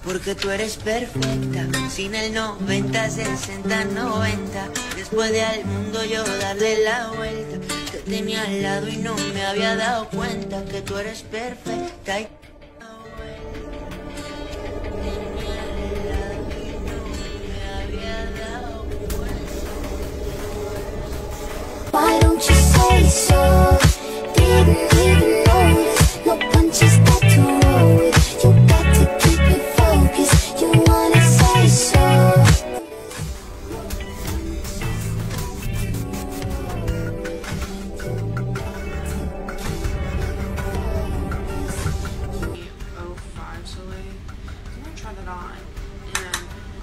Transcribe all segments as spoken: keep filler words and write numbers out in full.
porque tú eres perfecta. Sin el noventa, sesenta, noventa. Después de al mundo yo darle la vuelta. Te tenía al lado y no me había dado cuenta que tú eres perfecta. Y why don't you say so? Didn't even notice. No punches that to roll with. You got to keep it focused. You wanna say so? oh five Soleil. I'm gonna try that on. And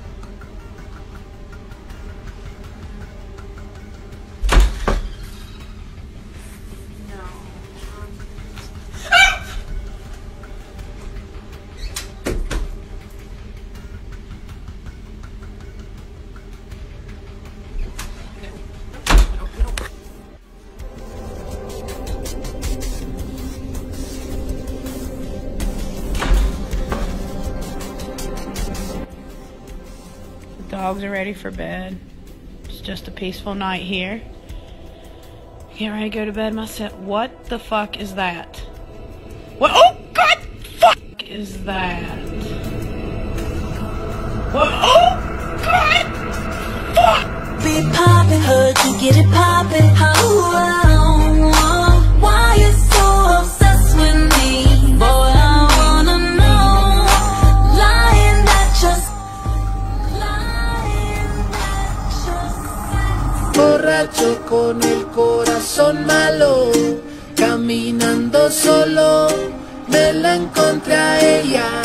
dogs are ready for bed. It's just a peaceful night here. Get ready to go to bed myself. What the fuck is that? What? Oh God! Fuck is that? What? Oh God! Fuck! Be poppin', heard you get it poppin'. Oh, oh, oh. Why you so obsessed with me? Boy, I wanna know. Lying that just, lying that just. Borracho con el corazón malo, caminando solo, me la encontré a ella.